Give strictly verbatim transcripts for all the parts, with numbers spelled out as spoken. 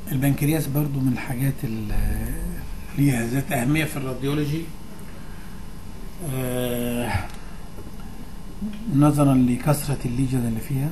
البنكرياس برضو من الحاجات اللي ليها ذات أهمية في الراديولوجي، آه نظرا لكثرة الليجن اللي فيها.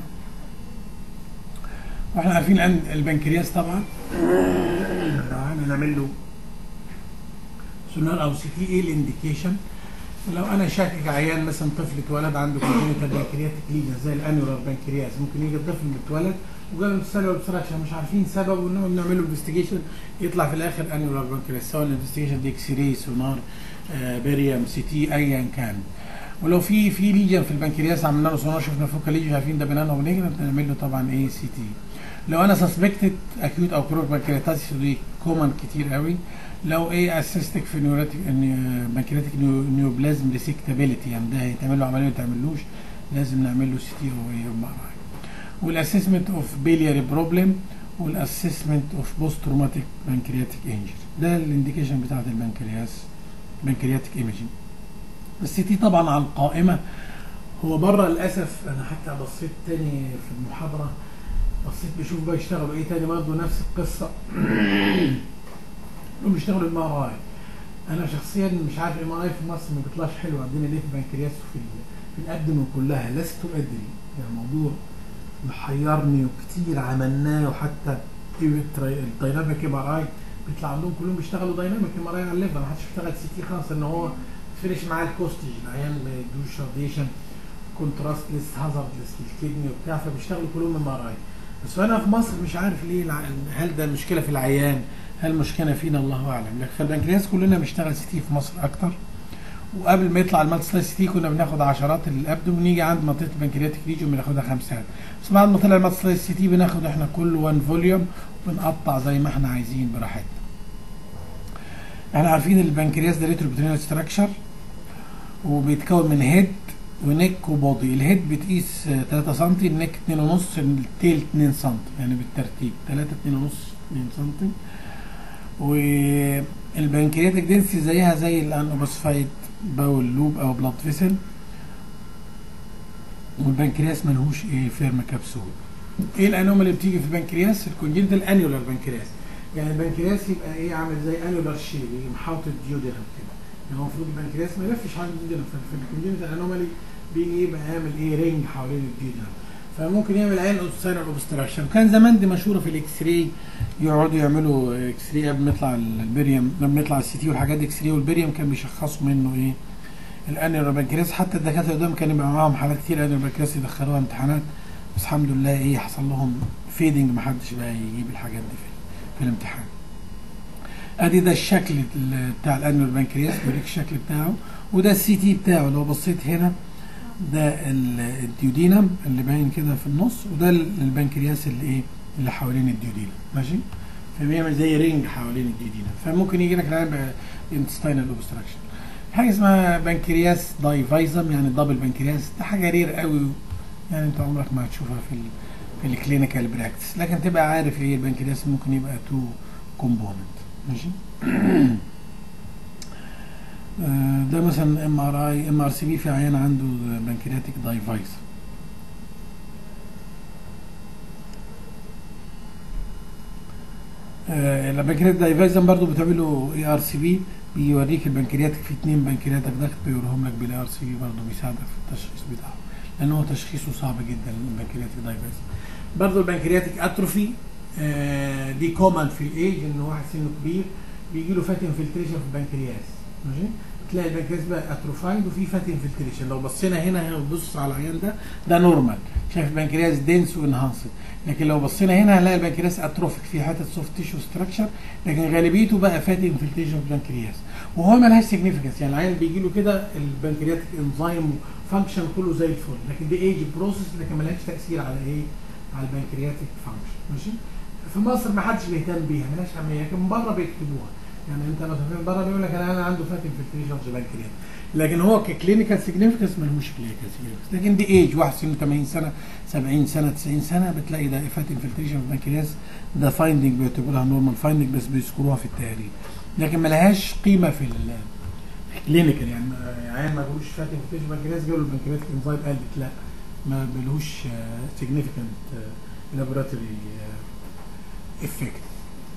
واحنا عارفين الآن البنكرياس طبعا هنعمل له سونار او سي تي. ايه الانديكيشن؟ لو انا شاكك عيان مثلا طفل اتولد عنده كونجنتال بنكرياتيك ليجن زي الانيولار بنكرياس، ممكن يجي الطفل اتولد وجاله سيلولار اوبستراكشن مش عارفين سببه، انه بنعمل له انفستيجيشن يطلع في الاخر انيولار بنكرياس، سواء الانفستيجيشن دي اكس راي، سونار، آه بيريم، سي تي، ايا كان. ولو في في ليجن في البنكرياس عملنا له سونار شفنا فوق ليجن عارفين ده بنان او نيجن، بنعمل له طبعا ايه سي تي. لو انا سسبكتد اكيوت او كرونيك بنكرياتايتس دي كومن كتير قوي. لو ايه اسيستك في نيوراتيك بنكرياتيك نيوبلازم ريسكتابيلتي، يعني ده هيتعمل له عمليه ما يتعملوش لازم نعمل له سي تي او ايه ام ار اي. والاسسمنت اوف بيلياري بروبلم والاسسمنت اوف بوست تروماتيك بنكرياتيك انجري، ده الانديكيشن بتاعت البنكرياس بنكرياتيك ايميجينج. السي تي طبعا على القائمه، هو بره للاسف. انا حتى بصيت تاني في المحاضره بصيت بشوف بقى يشتغلوا ايه تاني برضه نفس القصه انهم بيشتغلوا الام ار اي. انا شخصيا مش عارف الام ار اي في مصر ما بيطلعش حلو عندنا ليه في البنكرياس وفي في الابدن كلها، لست ادري. يعني الموضوع محيرني وكتير عملناه، وحتى الدايناميك ام ار اي بيطلع عندهم كلهم بيشتغلوا دايناميك ام ار اي على الليفر، ما حدش بيشتغل سي تي خالص، ان هو فرش معاه الكوستج، العيان ما يدوش راديشن كونتراست ليست هازارد ليست الكدني وبتاع، فبيشتغلوا كلهم ام ار اي. بس انا في مصر مش عارف ليه، هل ده مشكله في العيان، هل مشكله فينا، الله اعلم. لكن في البنكرياس كلنا بنشتغل سي تي في مصر اكتر، وقبل ما يطلع المالتي سلايس سي تي كنا بناخد عشرات الابدو، ونيجي عند منطقه البنكرياتيك ريجون بناخدها خمسات. بس بعد ما طلع المالتي سلايس سي تي بناخد احنا كل وان فوليوم وبنقطع زي ما احنا عايزين براحتنا. احنا عارفين البنكرياس ده ريتروبيترينال ستراكشر، وبيتكون من هيد ونيك وبودي. الهيد بتقيس تلاتة سم، النيك اتنين ونص، التيل اتنين سم، يعني بالترتيب تلاتة اتنين ونص اتنين سم. والبنكرياتيك دنسي زيها زي الانوبوسفايد باول لوب او بلاد فيسل. والبنكرياس ملهوش ايه فيرم كبسول. ايه الانومال اللي بتيجي في البنكرياس؟ الكونجنتال انيولار بنكرياس، يعني البنكرياس يبقى ايه عامل زي انيولار شيب، محاوط الديودينم كده. يعني المفروض البنكرياس ما يلفش حوالين الديودينم، في الكونجنتال انومالي بيجي يبقى يعمل ايه رينج حوالين الديودينم، فممكن يعمل عين اوستينال اوبستراكشن. وكان زمان دي مشهوره في الاكس راي، يقعدوا يعملوا اكس راي قبل ما يطلع البريم، لما يطلع السي تي والحاجات دي اكس راي والبريم كان بيشخصوا منه ايه الانيولار بنكرياس. حتى الدكاتره قدام كان يبقى معاهم حالات كتير انيولار بنكرياس يدخلوها امتحانات، بس الحمد لله ايه حصل لهم فيدنج، ما حدش بقى يجيب الحاجات دي في, في الامتحان. ادي ده الشكل بتاع الانيولار بنكرياس، بيوريك الشكل بتاعه، وده السي تي بتاعه. لو بصيت هنا ده الديودينم اللي باين كده في النص، وده البنكرياس اللي ايه اللي حوالين الديودينم، ماشي؟ فبيعمل زي رينج حوالين الديودينم، فممكن يجي لك العيان بانتستاينال اوبستراكشن. حاجه اسمها بنكرياس دايفايزم، يعني دبل بنكرياس، ده حاجه رير قوي، يعني انت عمرك ما هتشوفها في ال في الكلينيكال براكتس، لكن تبقى عارف ايه البنكرياس ممكن يبقى تو كومبوننت، ماشي؟ ده مثلا ام ار اي ام ار سي بي في عيان عنده بنكرياتيك دايفايزم. آه البنكرياتيك دايفايزم برضه بتعمله اي ار سي بي، بيوريك البنكرياتيك في اتنين بنكرياتيك ضغط، بيوريهم لك بالاي ار سي بي، برضه بيساعدك في التشخيص بتاعه، لان هو تشخيصه صعب جدا البنكرياتيك دايفايزم. برضه البنكرياتيك اتروفي آه دي كومن في الايج، ان واحد سنه كبير بيجي له فات انفلتريشن في البنكرياس، ماشي؟ تلاقي البنكرياس بقى اتروفايد وفي فات انفلتريشن. لو بصينا هنا هنا وبص على العيان ده ده نورمال، شايف البنكرياس دينس وانهانسد. لكن لو بصينا هنا هنلاقي البنكرياس اتروفيك في حته سوفت تيشو ستراكشر، لكن غالبيته بقى فات انفلتريشن في البنكرياس، وهو مالهاش سيجنيفيكانس. يعني العيان بيجي له كده البنكرياتيك انزيم فانكشن كله زي الفل، لكن دي ايج بروسيس، لكن مالهاش تاثير على ايه؟ على البنكرياتيك فانكشن، ماشي؟ في مصر ما حدش بيهتم بيها، مالهاش اهميه، لكن من بره بيكتبوها. يعني انت مثلا بره بيقول لك انا عنده فات انفلتريشن في البنكرياس، لكن هو ككلينيكال سيجنيفيكانس ملهوش كلينيكال سيجنيفيكانس. لكن دي ايج، واحد سنه تمانين سنه سبعين سنه تسعين سنه بتلاقي ده فات انفلتريشن في البنكرياس، ده فايندنج بيعتبروها نورمال فايندنج، بس بيذكروها في التقارير، لكن ملهاش قيمه في الكلينيكال. يعني عيان ما جالوش فات انفلتريشن في البنكرياس جاله البنكرياتيك انزايم قلت، لا ما ملهوش سيجنيفيكانت لابوراتوري افكت.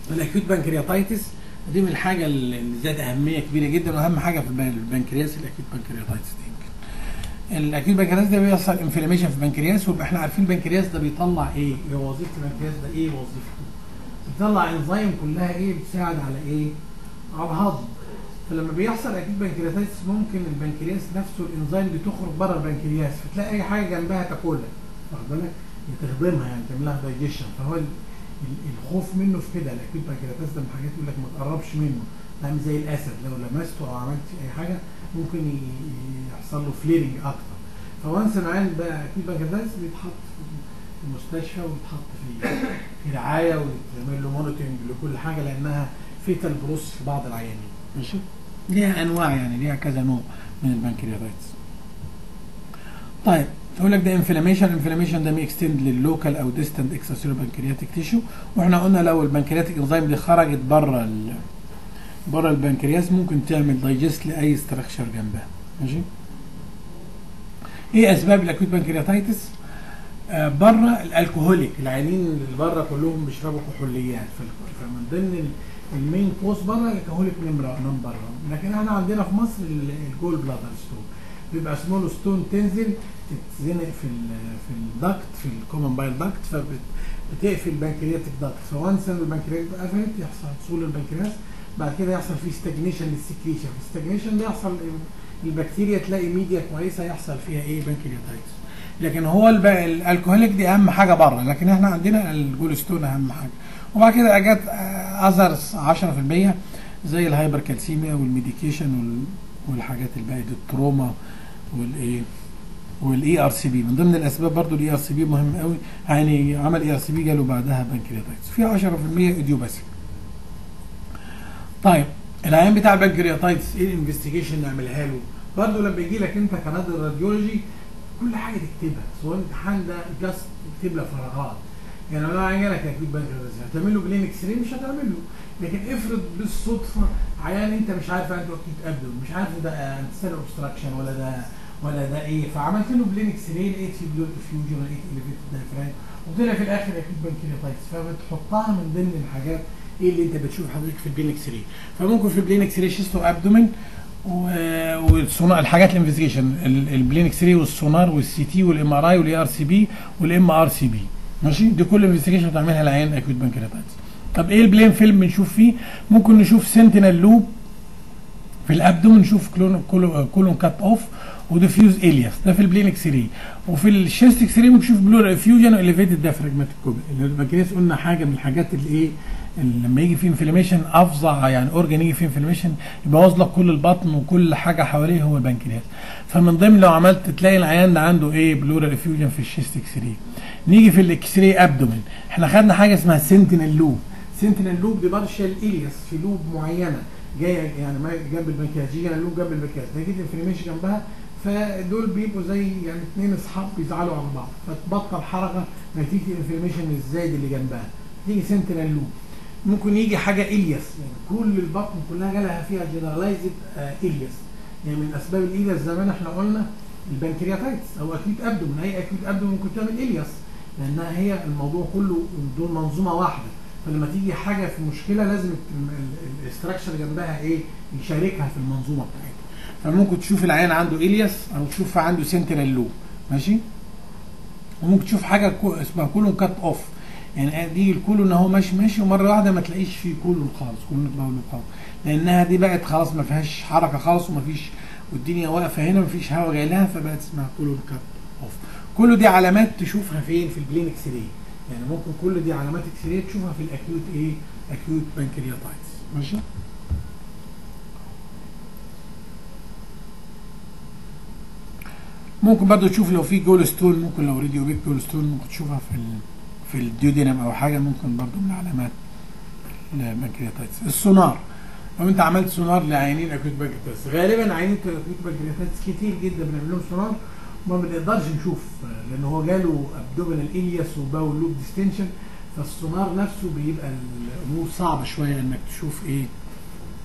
الاكيوت بانكرياتايتس دي من الحاجه اللي ذات اهميه كبيره جدا، واهم حاجه في البنكرياس الاكيوت بانكرياتايتس دي. يمكن الاكيوت بانكرياتايتس ده بيحصل انفلاميشن في البنكرياس، ويبقى احنا عارفين البنكرياس ده بيطلع ايه؟ هي وظيفه البنكرياس ده ايه وظيفته؟ بيطلع انزيم كلها ايه؟ بتساعد على ايه؟ على الهضم. فلما بيحصل اكيد بنكرياتايتس ممكن البنكرياس نفسه الانزيم دي تخرج بره البنكرياس، فتلاقي اي حاجه جنبها تاكلها، واخد بالك؟ تخدمها يعني تعمل لها دايجيشن. فهو الخوف منه في كده، الاكيد بنكرياتايتس ده من الحاجات يقول لك ما تقربش منه، عامل زي الاسد لو لمسته او عملت اي حاجه ممكن يحصل له فليرنج اكتر. فوانس العيان بقى اكيد بنكرياتايتس بيتحط في المستشفى ويتحط في في رعايه ويتعمل له مونيتورنج لكل حاجه، لانها فيتال بروس في بعض العيانين. ماشي؟ ليها انواع يعني، ليها كذا نوع من البنكرياتايتس. طيب تقول لك ده انفلاميشن، انفلاميشن ده ميكستند لللوكال او ديستنت اكستراسيلولار بنكرياتيك تيشو، واحنا قلنا لو البنكرياتيك انزيم دي خرجت بره ال بره البنكرياس ممكن تعمل دايجست لاي ستراكشر جنبها. ماشي؟ ايه اسباب الاكيوت بنكرياتايتس؟ آه بره الالكوهوليك، العيانين اللي بره كلهم بيشربوا كحوليات، فمن ضمن المين كوز بره الكحوليك نمره نمبر. لكن احنا عندنا في مصر الجول بلادر ستون، بيبقى سمول ستون تنزل تتزنق في ال في الدكت في الكومن بايل دكت، فبتقفل البنكرياتيك دكت. فوانس البنكرياتيك قفلت يحصل وصول البنكرياس، بعد كده يحصل فيه ستاجنيشن للسكريشن، الستاجنيشن ده يحصل البكتيريا تلاقي ميديا كويسه يحصل فيها ايه؟ بنكرياتايتس. لكن هو الالكوهوليك دي اهم حاجه بره، لكن احنا عندنا الجول ستون اهم حاجه. وبعد كده اجت اذرز عشرة في المية زي الهايبر كالسيميا والميديكيشن والحاجات الباقيه دي، التروما والايه والاي ار سي بي. من ضمن الاسباب برضو الاي ار سي بي مهم قوي، يعني عمل اي ار سي بي جاله بعدها بنكرياتايتس. في عشرة في المية ايديوباثي. طيب العيان بتاع البنكرياتايتس ايه الانفستيجيشن نعملها له؟ برضه لما يجي لك انت كنادر راديولوجي كل حاجه تكتبها، سواء الامتحان ده جاست تكتب لك فراغات. يعني لو عيان جالك اكيد بنكرياتايتس هتعمل له بلين اكس راي؟ مش هتعمل له. لكن افرض بالصدفه عيان انت مش عارف عنده اكيد ابدو، مش عارف ده انتستال اوبستراكشن ولا ده ولا ده ايه، فعملت له بلين اكس راي لقيت فيه بلود افيوجن ولقيت اليفيتد دايفراجم، وطلع في الاخر اكيد بنكرياتايتس، فبتحطها من ضمن الحاجات ايه اللي انت بتشوف حضرتك في البلين اكس راي. فممكن في البلين اكس راي شيستو ابدومين والسونار، الحاجات الانفستيجيشن البلين اكس راي والسونار والسي تي والام ار اي والاي ار سي بي والام ار سي بي. ماشي؟ دي كل انفستيجيشن بتعملها العيان اكيوت بنكرياتايتس. طب ايه البلين فيلم بنشوف فيه؟ ممكن نشوف سنتينال لوب في الابدومين، نشوف كولون كولون كات اوف وديفيوز الياس، ده في البلين اكس راي. وفي الشيست اكس راي بنشوف بلور افيوجن واليفيتد دايفراجماتيك كوبل. البنكرياس قلنا حاجه من الحاجات اللي ايه اللي لما يجي فيه انفلاميشن افظع، يعني اورجان يجي فيه انفلاميشن يبوظ لك كل البطن وكل حاجه حواليه هو البنكرياس. فمن ضمن لو عملت تلاقي العيان ده عنده ايه؟ بلورال افيوجن في الشيست اكس راي. نيجي في الاكس راي ابدومين، احنا خدنا حاجه اسمها سنتينال لوب. سنتينال لوب دي بارشال الياس في لوب معينه جايه يعني جنب البنكرياس، يجي لوب جنب البنكرياس ده يجي انفلاميشن جنبها، فدول بيبقوا زي يعني اثنين اصحاب بيزعلوا عن بعض، فتبطل حركه نتيجه الانفلاميشن الزايد اللي جنبها، تيجي سنتينال لوب. ممكن يجي حاجه الياس، يعني كل البطن كلها جالها فيها جنرالايزد آه الياس. يعني من اسباب الالياس زي ما احنا قلنا البنكرياتايتس او اكيوت ابدومين، اي اكيوت ابدومين ممكن تعمل الياس، لانها هي الموضوع كله دول منظومه واحده. فلما تيجي حاجه في مشكله لازم الاستراكشر جنبها ايه؟ يشاركها في المنظومه بتاعتها. فممكن تشوف العيان عنده الياس او تشوف عنده سنتينال لوب. ماشي؟ وممكن تشوف حاجه اسمها كولون كات اوف، يعني دي الكولون اهو ماشي ماشي ومره واحده ما تلاقيش فيه كولون خالص، كولون باولون خالص، لانها دي بقت خلاص ما فيهاش حركه خالص وما فيش والدنيا واقفه هنا ما فيش هواء جاي لها، فبقت اسمها كولون كات اوف. كل دي علامات تشوفها فين؟ في البلين اكس راي. يعني ممكن كل دي علامات اكس راي تشوفها في الاكيوت ايه؟ اكيوت بنكرياتايتس. ماشي؟ ممكن برضه تشوف لو في جول ستون، ممكن لو راديو بيك جول ستون ممكن تشوفها في ال في الديودينم او حاجه، ممكن برضه من علامات البنكرياتايتس. السونار، لو انت عملت سونار لعيانين اكيوت بنكرياتايتس، غالبا عيانين اكيوت بنكرياتايتس كتير جدا بنعمل لهم سونار وما بنقدرش نشوف، لان هو جاله ابدومينال الياس وباول لوب ديستنشن، فالسونار نفسه بيبقى الامور صعبه شويه انك تشوف ايه؟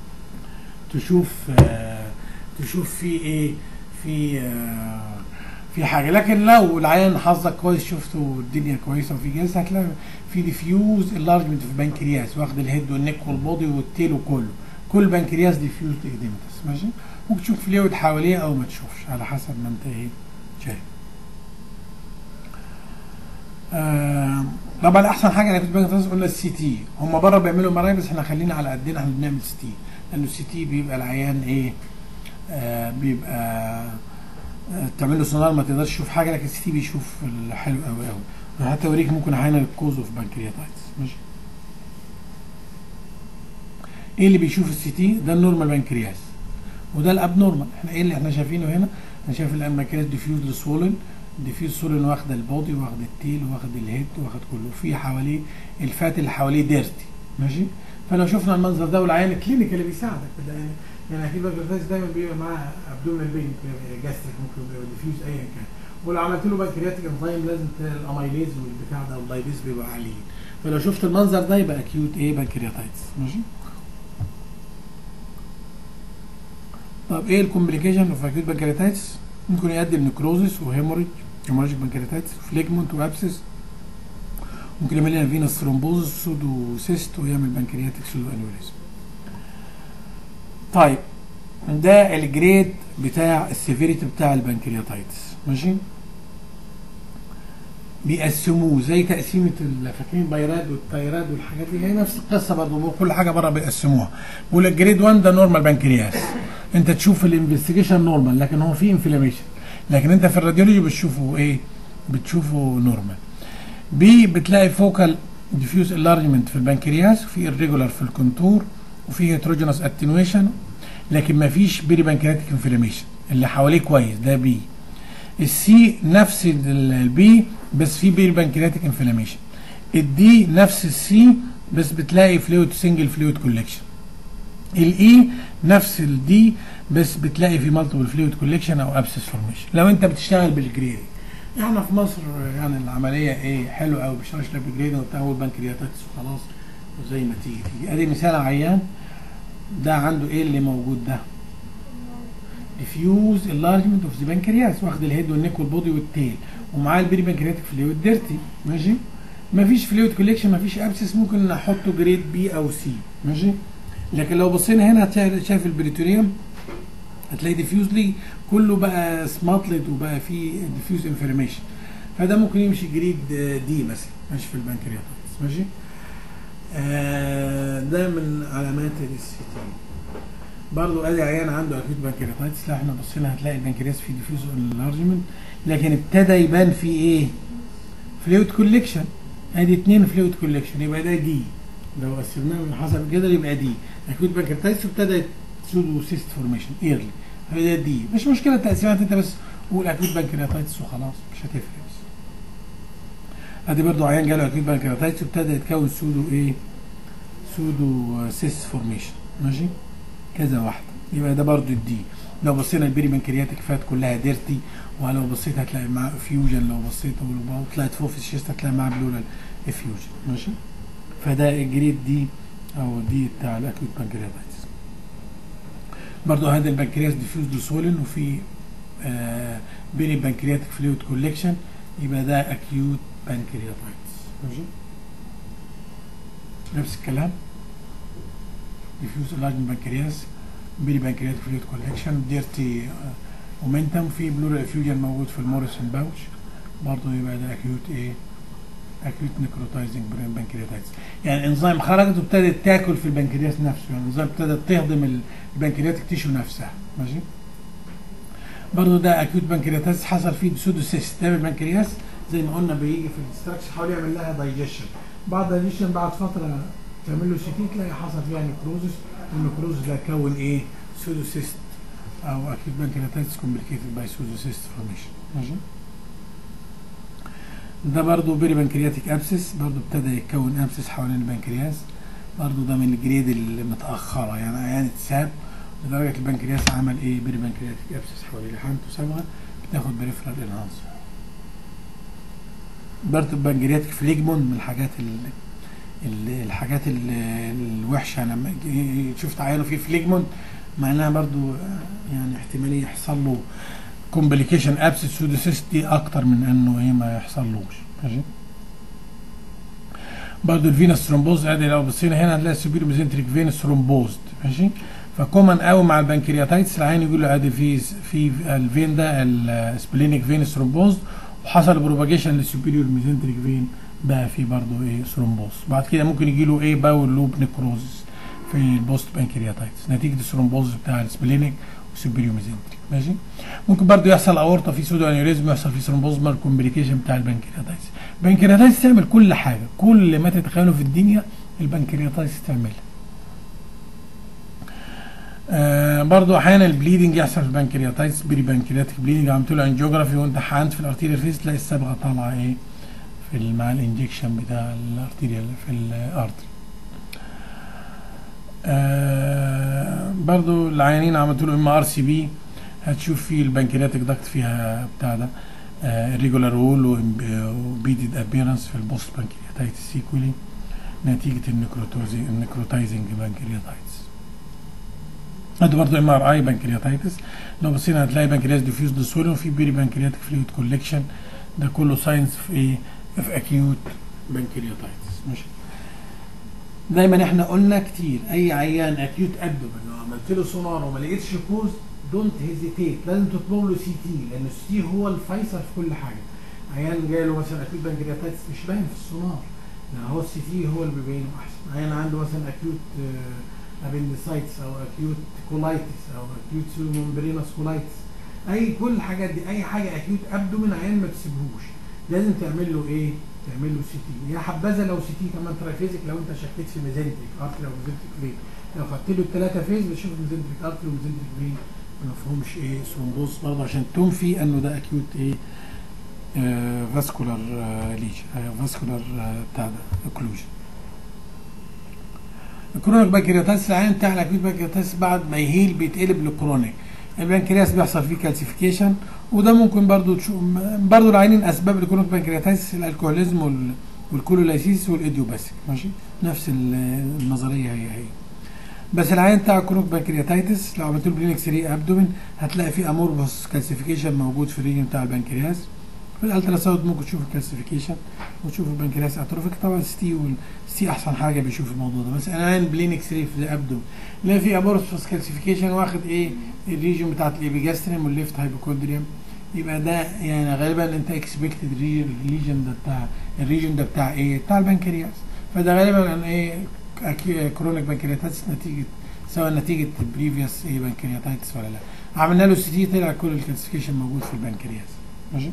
تشوف آه تشوف في ايه؟ في آه في حاجه. لكن لو العيان حظك كويس شفته الدنيا كويسه وفي جلسه، هتلاقي في ديفيوز انلارجمنت في البنكرياس واخد الهيد والنك والبودي والتيل وكله، كل بنكرياس ديفيوز ايديمتس ماشي. ممكن تشوف فلويد حواليه او ما تشوفش على حسب ما انت ايه شايف. آه طبعا احسن حاجه انا كنت بنكرياس قلنا السي تي، هم بره بيعملوا مرايا بس احنا خلينا على قدنا، احنا بنعمل سي تي لانه السي تي بيبقى العيان ايه آه بيبقى آه تعمل له سونار ما تقدرش تشوف حاجه، لكن السي تي بيشوف الحلو قوي قوي. حتى اوريك ممكن احيانا الكوز اوف بنكرياتايتس ماشي. ايه اللي بيشوف السي تي؟ ده النورمال بنكرياس وده الاب نورمال. احنا ايه اللي احنا شايفينه هنا؟ انا شايف البنكرياس ديفيوز لسولن، ديفيوز سولن واخد البودي واخد التيل واخد الهيد واخد كله، في حواليه الفات اللي حواليه ديرتي ماشي. فلو شفنا المنظر ده والعيان الكلينيك اللي بيساعدك يعني يعني اكيد البنكرياس دايما بيبقى معاه ابدومينال بين جاستريك ممكن يبقى ديفيوز ايا كان، ولو عملت له بنكرياتيك انزيم لازم الاميليز والبتاع ده واللايبيز بيبقوا عاليين. فلو شفت المنظر ده يبقى اكيوت ايه بنكرياتايتس ماشي. طب ايه الكومبليكيشن اوف اكيوت بنكرياتايتس؟ ممكن يؤدي لنكروزس وهيموريج، هيموريجيك بنكرياتايتس، فليجمونت وابسس، ممكن يعمل لنا فينس ثرومبوزس سودو سيست ويعمل بنكرياتيك سودو انيوريزم. طيب ده الجريد بتاع السيفيريتي بتاع البنكرياتايتس ماشي. بيقسموه زي تقسيمه فاكرين البيراد والتايراد والحاجات دي، هي نفس القصه برضه، كل حاجه بره بيقسموها. بيقول لك جريد واحد ده نورمال بنكرياس، انت تشوف الانفستيجيشن نورمال لكن هو فيه انفلاميشن، لكن انت في الراديولوجي بتشوفه ايه؟ بتشوفه نورمال. بي بتلاقي فوكال ديفيوز انلارجمنت في البنكرياس، وفي الريجولار في الكونتور، وفي هيتروجينوس اتنويشن، لكن ما فيش بيري بنكرياتيك انفلاميشن، اللي حواليه كويس ده بي. السي نفس البي بس في بيري بنكرياتيك انفلاميشن. الدي نفس السي بس بتلاقي فلويد سنجل فلويد كولكشن. الاي نفس الدي بس بتلاقي في مالتيبل فلويد كولكشن او ابسس فورميشن. لو انت بتشتغل بالجريدنج، احنا في مصر يعني العمليه ايه حلوه قوي، بيشتغل بالجريدنج وبتاع البنكرياتايتس وخلاص وزي ما تيجي تيجي. ادي مثال عيان ده عنده ايه اللي موجود ده؟ ديفيوز انلارجمنت اوف ذا بنكرياس، واخد الهيد والنيك والبودي والتيل، ومعاه البيري بنكرياتيك فلويد ديرتي ماشي. مفيش فلويد كوليكشن، مفيش ابسس، ممكن نحطه جريد بي او سي ماشي. لكن لو بصينا هنا هتلاقي شايف البريتوريوم هتلاقي ديفيوزلي كله بقى سماتلد وبقى فيه ديفيوز انفلاميشن، فده ممكن يمشي جريد دي مثلا ماشي في البنكرياتايتس ماشي. آه ده من علامات السي تي. برضو ادي عيان عنده اكيوت بنكرياتايتس، لا احنا بصينا هتلاقي البنكرياس فيه ديفيوز انلارجمنت، لكن ابتدى يبان فيه ايه؟ فلويد كوليكشن. ادي اتنين فلويد كوليكشن، يبقى ده دي. لو قسمناه حسب كده يبقى دي اكيوت بنكرياتايتس، وابتدى سودو سيست فورميشن ايرلي، فده دي. مش مشكله التقسيمات، انت بس قول اكيوت بنكرياتايتس وخلاص مش هتفرق. بس ادي برضو عيان جاله اكيوت بنكرياتايتس وابتدى يتكون سودو ايه؟ سودو سيست فورميشن ماشي. كذا واحده، يبقى ده برضو الدي. لو بصينا البيري بنكرياتيك فات كلها ديرتي، ولو بصيت هتلاقي معاه افيوجن، لو بصيت ولو طلعت فوق في الشيست هتلاقي معاه بلورال افيوجن ماشي. فده الجريد دي او دي بتاع الاكيوت بنكرياتايتس. برضو هذا البنكرياس ديفيوز لسولن، وفي آه بيري بنكرياتيك فلويد كولكشن، يبقى ده اكيوت بنكرياتايتس ماشي. نفس الكلام ديفيوز انلارجمنت بنكرياس، بيري بنكرياتيك فلويد كولكشن، ديرتي مومنتم، في بلورال افيوجن موجود في الموريسون باوتش، برضه يبقى ده اكيوت ايه؟ اكيوت نيكروتايزنج بنكرياتايتس. يعني انزيم خرجت وابتدت تاكل في البنكرياس نفسه، يعني الانزيم ابتدت تهضم البنكرياتيك تيشو نفسها ماشي. برضه ده اكيوت بنكرياتايتس حصل فيه سودو سيست، ده البنكرياس زي ما قلنا بيجي في الاستراكشر حاول يعمل لها دايجيشن، بعد دايجيشن بعد فتره تعمل له سي تي تلاقي حصل فيها نيكروزس، والنيكروزس ده كون ايه؟ سودو سيست او اكيوت بنكرياتايتس كومبليكيتد باي سودو سيست فورميشن ماشي. ده برضه بيري بنكرياتيك ابسس، برضه ابتدى يتكون ابسس حوالين البنكرياس، برضه ده من الجريد المتاخره، يعني عيان اتساب لدرجه البنكرياس عمل ايه؟ بيري بنكرياتيك ابسس حوالين حالته صبغه بتاخد بريفرال انهانس. برضه البنكرياتيك فليجمون من الحاجات اللي الحاجات الوحشه، لما شفت عيانه فيه فليجمون معناها برضه يعني احتماليه يحصل له كومبليكيشن ابسس سودوسيست دي اكتر من انه ايه ما يحصلوش. ماشي. برضه الفينس ثرومبوز ادي لو بصينا هنا هنلاقي السوبيريور ميزنتريك فينس ثرومبوزد. ماشي. فكومن قوي مع البنكرياتايتس العين يقول له ادي في في الفين ده السبلينيك فينس ثرومبوز وحصل بروباجيشن للسوبيريور ميزنتريك فين بقى في برضه ايه ثرومبوز. بعد كده ممكن يجي له ايه باول لوب نيكروزس في البوست بنكرياتايتس نتيجه الثرومبوز بتاع السبلينيك والسوبيريور ميزنتريك. ماشي. ممكن برضه يحصل اورطه في سودو انيوريزم يحصل في ثرومبوز مال كومبليكيشن بتاع البنكرياتايتس. البنكرياتايتس تعمل كل حاجه، كل ما تتخيله في الدنيا البنكرياتايتس تعملها. آه برضو احيانا البليدنج يحصل في البنكرياتايتس بيري بنكرياتيك بليدنج عملت له انجيوجرافي وانت حقنت في الارتيريال فيز تلاقي الصبغه طالعه ايه في مع الانجكشن بتاع الارتيريال في الارتري. آه برضو العيانين عملت له ام ار سي بي هتشوف فيه البنكرياتيك داكت فيها بتاع ده ريجولار وول وبيدد ابيرنس في البوست بنكرياتايتس سيكولي نتيجه النكروتوزي النكروتايزنج بنكرياتايتس. ادي برضه ام ار اي بنكرياتايتس لو بصينا هتلاقي بنكرياس ديفيوزد سويلنج وفي بيري بنكرياتيك فلويد كولكشن ده كله ساينس في ايه؟ في اكيوت بنكرياتايتس. ماشي. دايما احنا قلنا كتير اي عيان اكيوت ابدومن لو عملت له سونار وما لقيتش كوز دونت هيزيتيت لازم تطلب له سي تي لان السي تي هو الفيصل في كل حاجه. عيان جاي له مثلا اكيوت بنكرياتايتس مش باين في السونار لا هو السي تي هو اللي بيبينه احسن. عيان عنده مثلا اكيوت ابندسايتس او اكيوت كولايتس او اكيوت سيلومبرينس كولايتس اي كل الحاجات دي اي حاجه اكيوت ابدومن عيان ما تسيبهوش لازم تعمل له ايه؟ تعمل له سي تي. يا حبذا لو سي تي كمان ترايفيزيك لو انت شكيت في ميزنتريك ارتري او ميزنتريك فين لو خدت له الثلاثه فيز بتشوف ميزنتريك ارتري وميزنتريك فين ما فيهمش ايه ثرومبوز برضه عشان تنفي انه ده اكيوت ايه آه فاسكولار آه ليش آه فاسكولار آه بتاع ده اوكلوجن. الكرونيك بنكرياتايتس العين بتاع الاكيوت بنكرياتايتس بعد ما يهيل بيتقلب للكرونيك. البنكرياس بيحصل فيه كالسيفيكيشن وده ممكن برضو تشوف برضو العينين اسباب الكرونيك بنكرياتايتس الالكوهوليزم والكولولايسيس والايديوباثيك. ماشي. نفس النظريه هي هي بس العين بتاع الكرونيك بنكرياتايتس لو عملت له بلينك ثري ابدومين هتلاقي فيه اموربوس كالسيفيكيشن موجود في الريجن بتاع البنكرياس. في الالترا ساوند ممكن تشوف الكالسيفيكيشن وتشوف البنكرياس اتروفيك. طبعا السي والسي احسن حاجه بيشوف الموضوع ده بس انا عين بلينك ثري في ابدو لا في اموربوس كالسيفيكيشن واخد ايه الريجن بتاعت الابيجاستريم والليفت هايبوكوندريوم يبقى ده يعني غالبا انت اكسبكتد الريجن ده بتاع الريجن ده بتاع ايه؟ بتاع البنكرياس. فده غالبا عن ايه كرونيك بنكرياتايتس نتيجه سواء نتيجه بريفيوس ايه بنكرياتايتس ولا لا. عملنا له سي تي طلع كل الكالسيفيكيشن موجود في البنكرياس. ماشي.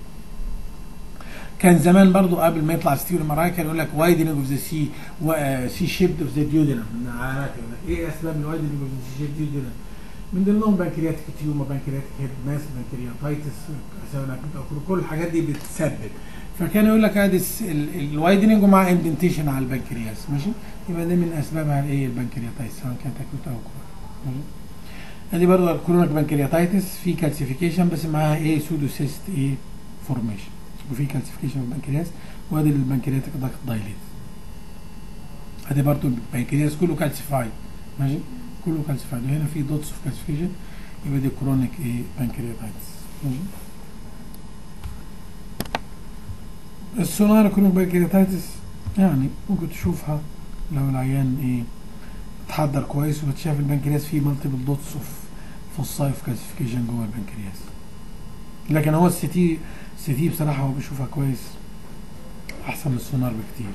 كان زمان برضو قبل ما يطلع ستيل ام ار اي كان يقول لك وايدنج اوف ذا سي سي شيبد اوف ذا ديودينم من علامات ايه اسباب الوايدنج اوف ذا سي شيبد ديودينم من ضمنهم بنكرياتيك تيوما بنكرياتيك هيد ماس بنكرياتايتس كل الحاجات دي بتسبب. فكان يقول لك ادي الوايدنج ومع اندنتيشن على البنكرياس. ماشي. يبقى ده من اسبابها ايه البنكرياتايتس سواء كانت اكوت او كرونيك. ادي برضه الكرونيك بنكرياتايتس في كالسيفيكيشن بس معاها ايه سودوسيست ايه فورميشن وفي كالسيفيكيشن في البنكرياس وادي البنكرياتيك داكت دايليت. ادي برضه البنكرياس كله كالسيفايد. ماشي. كله كالسيفايد وهنا في دوتس اوف كالسيفيكيشن يبقى دي كرونيك ايه بنكرياتايتس. ماشي. السونار كرونيك بنكرياتايتس يعني ممكن تشوفها لو العيان ايه تحضر كويس وتشاف البنكرياس فيه مالتيبل دوتس اوف فوساي اوف كالسيفيكيشن جوه البنكرياس. لكن هو السي تي السي تي بصراحه هو بيشوفها كويس احسن من السونار بكتير.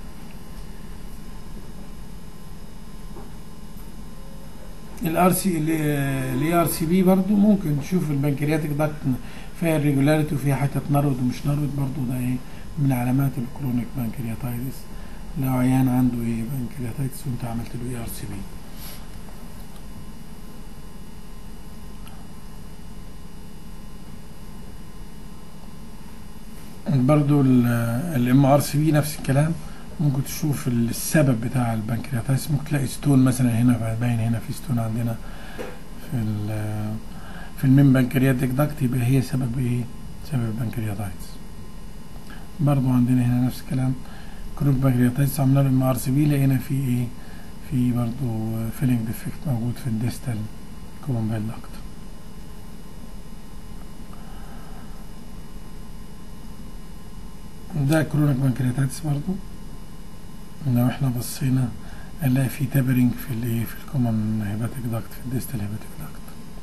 الار سي الاي ار سي بي برضه ممكن تشوف البنكرياتيك داكت فيها الريجولاريتي وفيها حته نرود ومش نرود برضه ده ايه من علامات الكرونيك بنكرياتايتس لو عيان عنده ايه بنكرياتايتس وانت عملت له اي ار سي بي. برضو الام ار سي بي نفس الكلام ممكن تشوف السبب بتاع البنكرياتايتس. ممكن تلاقي ستون مثلا هنا باين هنا في ستون عندنا في في المين بنكرياتيك داكت يبقى هي سبب ايه؟ سبب البنكرياتايتس. برضو عندنا هنا نفس الكلام كرونيك بنكرياتايتس عملنا له ام ار سي بي لقينا في ايه؟ في برضو فيلينج ديفكت موجود في الديستال كومبايل داكت. ده كرونيك بانكرياتايتس برضو. لو احنا بصينا هنلاقي في تابرينج في الايه في الكومن هيباتيك داكت، في الديستال هيباتيك داكت.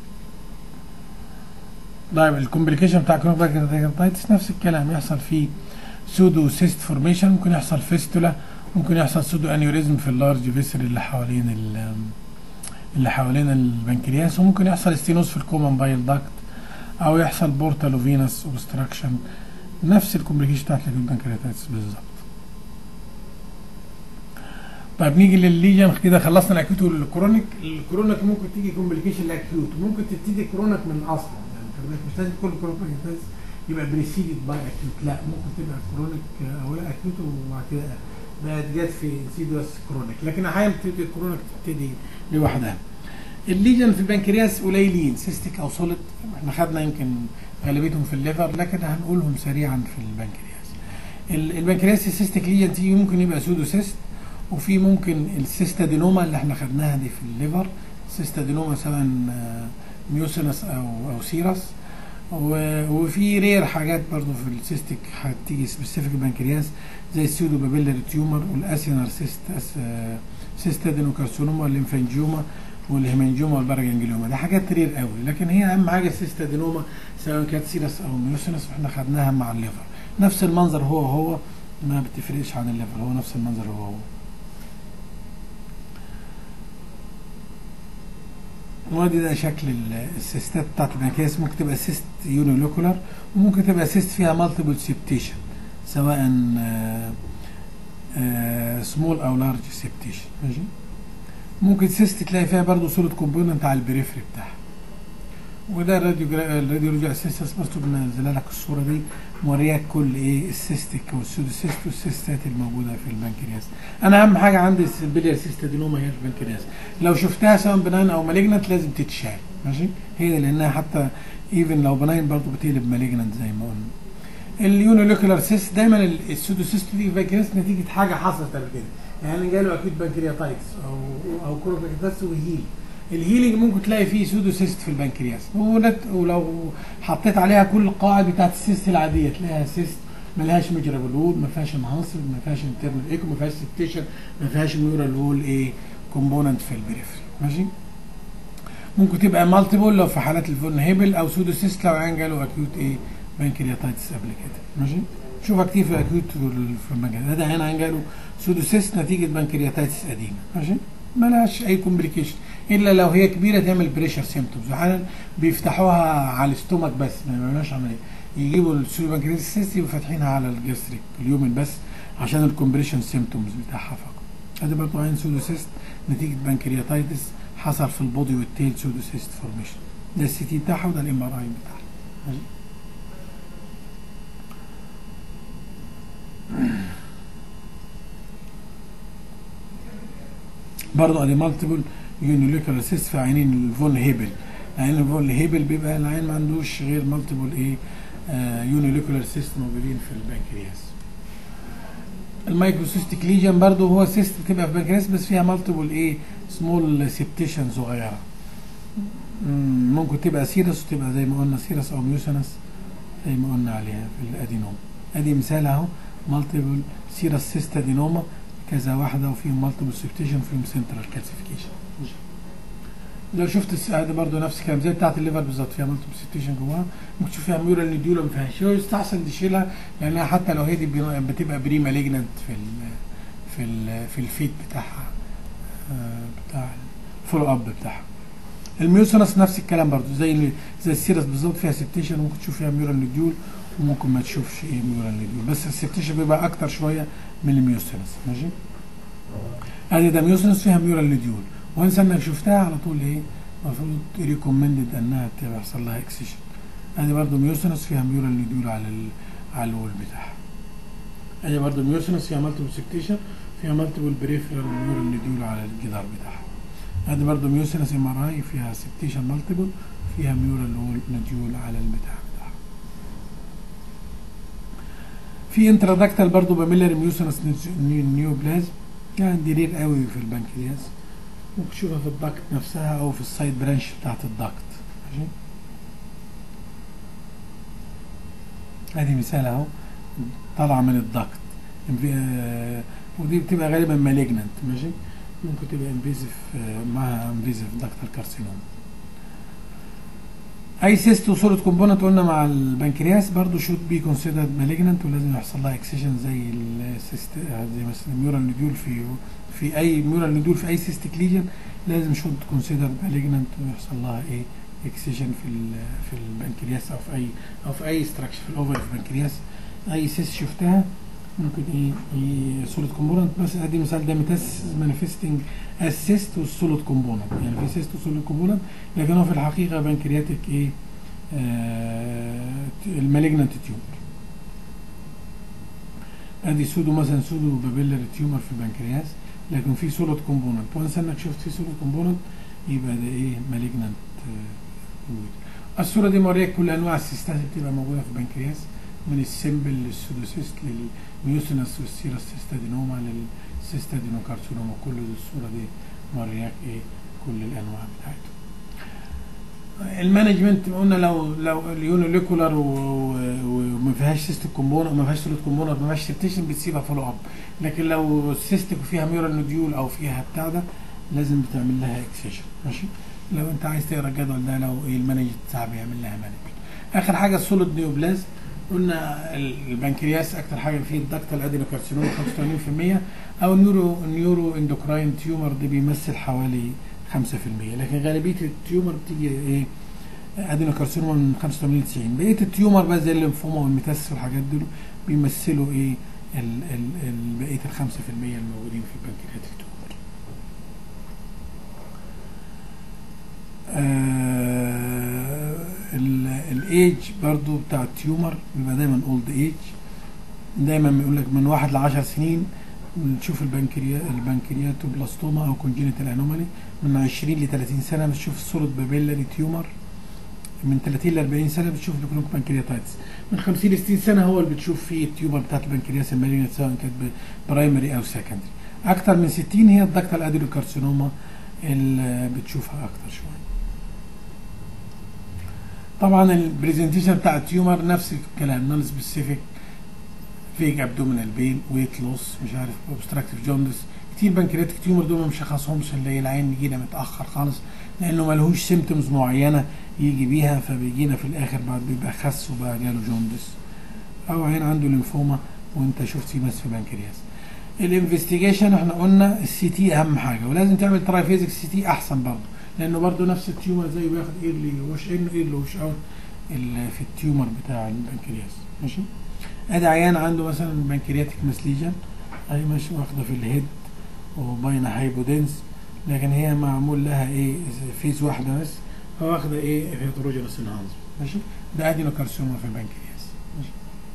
طيب الكومبليكيشن بتاع كرونيك بانكرياتايتس نفس الكلام، يحصل فيه سودو سيست فورميشن، ممكن يحصل فيستولا، ممكن يحصل سودو انيوريزم في اللارج فيسل اللي حوالين اللي حوالين البنكرياس، وممكن يحصل ستينوز في الكومن بايل داكت، او يحصل بورتال وفينس اوبستراكشن، نفس الكومبليكيشن بتاعت البنكرياتايتس بالظبط. طيب نيجي للليجن، كده خلصنا الاكيوت والكرونيك. الكرونيك ممكن تيجي كومبليكيشن الاكيوت، ممكن تبتدي كرونيك من اصلا، يعني مش لازم كل كرونيك يبقى بريسيدد باي اكيوت، لا ممكن تبقى كرونيك اولا اكيوت وبعد كده بقت جت في انسيدوس كرونيك، لكن احيانا بتبتدي الكرونيك تبتدي لوحدها. الليجن في البنكرياس قليلين، سيستيك او سوليد، احنا خدنا يمكن غالبيتهم في الليفر، لكن هنقولهم سريعا في البنكرياس. البنكرياس السيستيك ليجن تيجي ممكن يبقى سودو سيست، وفي ممكن السيستادينوما اللي احنا خدناها دي في الليفر، سيستادينوما سواء ميوسينس او او سيرس، وفي رير حاجات برضو في السيستيك هتيجي سبيسيفيك بنكرياس زي السودو بابيلاري تيومر والاسينر سيست سيستادينوكارسينوما والليمفانجيوما والهيمانجيوما والباراجانجليوما، دي حاجات رير قوي، لكن هي اهم حاجه السيستادينوما سواء كانت سيرس او ميوسينس، واحنا خدناها مع الليفر. نفس المنظر هو هو، ما بتفرقش عن الليفر، هو نفس المنظر هو هو. وادي ده شكل السيستات بتاعت البنكرياس، ممكن تبقى سيست يونيلوكولار، وممكن تبقى سيست فيها مالتيبل سيبتيشن، سواء سمول او لارج سيبتيشن، ماشي. ممكن سيست تلاقي فيها برضه سوليد كومبوننت على البريفري بتاعها. وده الراديو الراديولوجي اسيستنس برضه بنزل لك الصوره دي مورياك كل ايه السيستيك والسودوسيست والسيستات الموجوده في البنكرياس. انا اهم حاجه عندي البيليار سيستادينوما هي في البنكرياس، لو شفتها سواء بناين او مالجنت لازم تتشال، ماشي. هي لانها حتى ايفن لو بناين برضه بتقلب مالجنت زي ما قلنا. اليونيلوكولار سيست دايما السودوسيست دي في البنكرياس نتيجه حاجه حصلت قبل كده، يعني جاله اكيد بنكرياتايتس او او كرونيك بنكرياتايتس وهيل. الهيلينج ممكن تلاقي فيه سودو سيست في البنكرياس، ولو حطيت عليها كل القواعد بتاعت السيست العاديه تلاقيها سيست ما لهاش ميجرابل وول، ما فيهاش انهانسر، ما فيهاش انترنال ايكو، ما فيهاش سيبتيشن، ما فيهاش ميورال وول ايه كومبوننت في البريفري، ماشي. ممكن تبقى مالتيبل لو في حالات الفون هيبل، او سودو سيست لو عيان جاله اكيوت ايه بنكرياتايتس قبل كده، ماشي. شوفها كتير في الاكيوت في البنكرياس، ده هنا عيان جاله سودو سيست نتيجه بنكرياتايتس قديمه، ماشي، ملهاش اي كومبليكيشن الا لو هي كبيره تعمل بريشر سيمتومز، وحالا بيفتحوها على الاستومك بس ما يعملوش عمليه، يجيبوا السودو بنكرياتايتس سيست يبقوا فاتحينها على الجاستريك اليومن بس عشان الكومبريشن سيمتومز بتاعها فقط. ادي برضه عين سودو سيست نتيجه بنكرياتايتس حصل في البودي والتيل سودو سيست فورميشن، ده السي تي بتاعها وده الام ار اي بتاعها، ماشي. برضه ادي مالتيبل يونيلوكولار سيست في عينين الفون هيبل، عين الفون هيبل بيبقى العين ما عندوش غير مالتيبل ايه آه يونيلوكولار سيست موجودين في البنكرياس. المايكروسيستيك ليجن برضه هو سيست بتبقى في البنكرياس بس فيها مالتيبل ايه سمول سيبتيشن صغيره، ممكن تبقى سيرس وتبقى زي ما قلنا سيرس او ميوسينس زي ما قلنا عليها في الادينوم. ادي مثال اهو مالتيبل سيرس سيست ادينوما كذا واحده وفيهم مالتيبل سيبتيشن وفيهم سنترال كالسيفيكيشن. لو شفت هذا برضه نفس الكلام زي بتاعت الليفر بالظبط، فيها مالتيبل سيبتيشن جواها، ممكن تشوف فيها ميورال نديولا ما فيهاش، هو يستحسن تشيلها لانها حتى لو هي دي بتبقى بري مالجنت في ال في ال في الفيت بتاعها بتاع الفولو اب بتاعها. الميوسينس نفس الكلام برضه زي زي السيرس بالظبط، فيها سيبتيشن ممكن تشوف فيها ميورال نديول وممكن ما تشوفش ايه ميورال نديول، بس السيبتيشن بيبقى اكتر شويه من الميوسينس، ماشي. ادي ده ميوسينس فيها ميورال نديول، وانسى انك شفتها على طول ايه المفروض ريكومندد انها تحصل لها اكسيشن. ادي برضه ميوسينس فيها ميورال نديول على ال على الوول بتاعها. ادي برضه ميوسينس فيها مالتيبل سيبتيشن، فيها مالتيبل بريفرال ميورال نديول على الجدار بتاعها. ادي برضه ميوسينس ام ار اي فيها سيبتيشن مالتيبل، فيها ميورال وول نديول على البتاع بتاعها. في انترادكتال برضه باميلاري ميوسينس نيوبلازم، يعني دي رير قوي في البنكرياس، ممكن تشوفها في الدكت نفسها او في السايد برانش بتاعت الدكت، ماشي. ادي مثال اهو طالعه من الضغط، ودي بتبقى غالبا مالجنانت ماشي، ممكن تبقى انفيزيف معها انفيزيف داكتال كارسينوما. اي سيست وسوليد كومبوننت قلنا مع البنكرياس برضو شود بي كونسيدرد مالجنانت، ولازم يحصل لها اكسيشن زي السيست، زي مثلا الميورال نوديول في في اي ميورال نوديول في اي سيستيك ليجن لازم شود كونسيدرد مالجنانت ويحصل لها ايه اكسيشن في في البنكرياس او في اي او في اي ستراكشر في الاوفر في البنكرياس. اي سيست شفتها ممكن ايه سوليد كومبوننت، بس ادي مثال ده ميتاس مانيفستنج اسيست والسوليد كومبوننت، يعني في سيست وسوليد كومبوننت لكن هو في الحقيقه بنكرياتيك ايه آه المالجنانت تيومر. ادي سودو مثلا سودو بابيلر تيومر في البنكرياس لكن في سوليد كومبوننت، وانس انك شفت في سوليد كومبوننت يبقى ده ايه مالجنانت. آه الصوره دي موريك كل انواع السيستات اللي بتبقى موجوده في البنكرياس، من السيمبل للسودوسيست للميوسينس والسيرس سيستادينوما للسيستادينوكارسينوما، كل الصوره دي مورياك ايه كل الانواع بتاعته. المانجمنت قلنا لو لو اليونوليكولار وما فيهاش سيستيك كومبوننت وما فيهاش سوليد كومبوننت ما فيهاش سيبتيشن بتسيبها فولو اب، لكن لو سيستيك وفيها ميورال نوديول او فيها بتاع ده لازم بتعمل لها اكسيشن ماشي. لو انت عايز تقرا الجدول ده لو ايه المانجمنت صعب يعمل لها مانجمنت. اخر حاجه السوليد نيوبلازم، قلنا البنكرياس اكتر حاجه فيه الدكتال ادينوكارسينوما خمسة وثمانين بالمية، او النيورو النيورو اندوكراين تيومر ده بيمثل حوالي خمسة بالمية، لكن غالبيه التيومر بتيجي ايه ادينوكارسينوما من خمسة وثمانين ل تسعين. بقيه التيومر بقى زي الليمفوما والميتاس والحاجات دول بيمثلوا ايه ال ال ال بقيه ال خمسة بالمية الموجودين في البنكرياتيك تيومر. آه الايج برضو بتاع التيومر بيبقى دايما اولد ايج، دايما بيقول لك من واحد ل عشر سنين بنشوف البنكريا البنكرياتوبلاستوما او كونجينيتال انومالي، من عشرين ل ثلاثين سنه بتشوف السوليد بابيلاري تيومر، من ثلاثين ل أربعين سنه بتشوف الكرونيك بانكرياتايتس، من خمسين ل ستين سنه هو اللي بتشوف فيه التيومر بتاعت البنكرياس المالجنت سواء كانت برايمري او سكندري. اكتر من ستين هي الدكتال ادينوكارسينوما اللي بتشوفها اكتر شويه. طبعا البرزنتيشن بتاع التيومر نفس الكلام، نون سبيسيفيك، فيج ابدومينال بين، ويت لوس، مش عارف اوبستراكتيف جوندس. كتير بنكرياتيك تيومر دول ما مشخصهمش اللي العين يجينا متاخر خالص لانه ملهوش سيمتومز معينه يجي بيها، فبيجينا في الاخر بعد بيبقى خس وبقى جاله جوندس، او عين عنده ليمفوما وانت شفت سي ماس في بنكرياس. الانفستيجيشن احنا قلنا السي تي اهم حاجه، ولازم تعمل ترايفيزك سي تي احسن برضه لانه برضه نفس التيومر زي بياخد ايرلي وش ان ايرلي وش اوت في التيومر بتاع البنكرياس ماشي. ادي عيان عنده مثلا بنكرياتيك مسليجن اهي ماشي واخده في الهيد وباينه هايبودنس، لكن هي معمول لها ايه فيز واحده بس، فواخده ايه هيتروجينوس انهانس ماشي. ده ادينوكارسينوما في البنكرياس ماشي.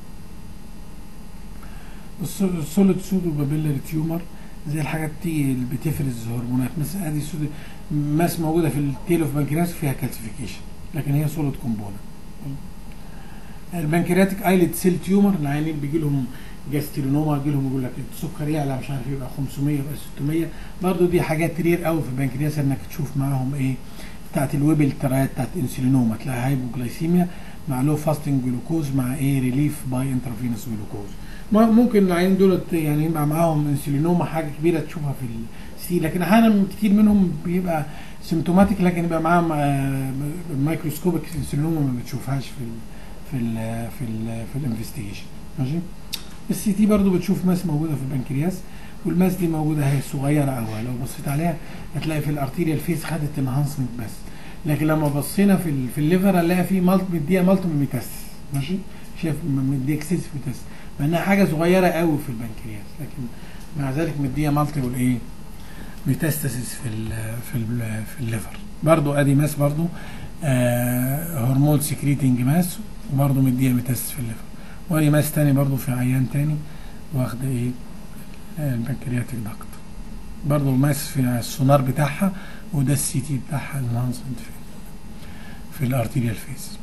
السوليد سودو بابيلاري تيومر زي الحاجات دي اللي بتفرز هرمونات، مثلا ادي سودو ماس موجوده في التيل اوف بنكرياس فيها كالسيفيكيشن لكن هي سوليد كومبوننت. البنكرياتيك ايليد سيل تيومر العيانين بيجي لهم جاسترينوما، يجي لهم يقول لك السكر يعلى مش عارف يبقى خمسمية يبقى ستمية، برضه دي حاجات رير قوي في البنكرياس انك تشوف معاهم ايه بتاعت الويبل ترايات بتاعت انسولينوما، تلاقي هايبوجلايسيميا مع لو فاستنج جلوكوز مع ايه ريليف باي انترافينوس جلوكوز. ممكن العيانين دول يعني يبقى معاهم انسولينوما حاجه كبيره تشوفها في السي، لكن احيانا كتير منهم بيبقى سيمتوماتيك لكن يبقى معاهم مايكروسكوبيك انسولينوما ما بتشوفهاش في ال في ال في ال في الانفستيجيشن ماشي. السي تي برضو بتشوف ماس موجوده في البنكرياس، والماس دي موجوده هي صغيره قوي، لو بصيت عليها هتلاقي في الارتيريال فيس خدت انهانسمنت بس، لكن لما بصينا في ال في الليفر هنلاقي في مالت مديه مالتي ميتاس ماشي، شايف مديه اكسس ميتاس مع انها حاجه صغيره قوي في البنكرياس، لكن مع ذلك مديه مالتيبل ايه ميتاستاسيس في ال في ال في الليفر. برضو ادي ماس برضو آه هرمون سكريتنج ماس وبرضو مديه ميتاستاسيس في الليفر، وادي ماس تاني برضو في عيان تاني واخده ايه آه البنكرياتيك داكت، برضو ماس في السونار بتاعها، وده السي تي بتاعها الانهانسمنت في في الارتيريال فيس.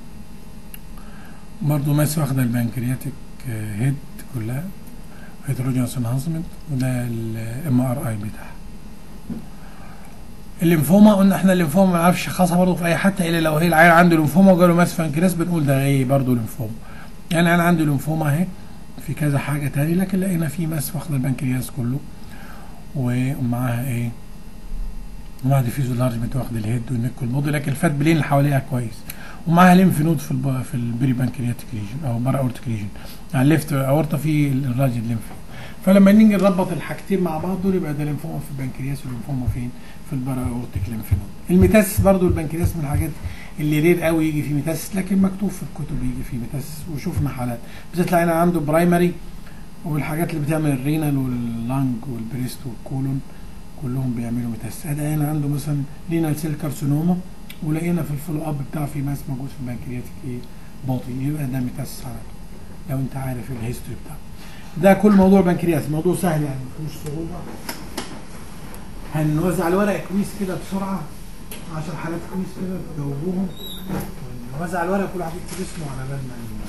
برضو ماس واخده البنكرياتيك هيد كلها هيتروجينوس انهانسمنت، وده الام ار اي بتاعها. الليمفوما قلنا احنا الليمفوما ما نعرفش نشخصها برضه في اي حته الا لو هي العيان عنده ليمفوما وجاله ماس بنكرياس بنقول ده ايه برضه ليمفوما. يعني انا عندي ليمفوما اهي في كذا حاجه تاني، لكن لقينا في ماس واخده البنكرياس كله، ومعاها ايه، ومعاها ديفيوز لارجمنت واخد الهيد والنك والبودي، لكن الفات بلين اللي حواليها كويس، ومعاها ليمف نود في الب... في البري بانكرياتيك ليجن او برا اورتيك ليجن، يعني الليفت اورتا في الراجل ليمف. فلما نيجي نربط الحاجتين مع بعض دول يبقى ده ليمفوما في البنكرياس وليمفوما فين؟ في البرا اورتيك ليمف نود. الميتاسيس برضو البنكرياس من الحاجات اللي رير قوي يجي فيه ميتاسيس، لكن مكتوب في الكتب يجي فيه ميتاسيس، وشوفنا حالات بتطلع هنا عنده برايمري، والحاجات اللي بتعمل الرينال واللانج والبريست والكولون كلهم بيعملوا ميتاسيس. هذا هنا عنده مثلا رينال سيل كارسينوما، ولقينا في الفولو اب بتاعه في ماس موجود في البنكرياتيك ايه باطن، يبقى ده ميتاسيس على طول لو انت عارف الهيستوري بتاعه. ده كل موضوع البنكرياس، موضوع سهل يعني مفيهوش صعوبه. هنوزع الورق كويس كده بسرعه، عشر حالات كويس كده تجاوبوهم. نوزع الورق كل واحد يكتب اسمه على بال ما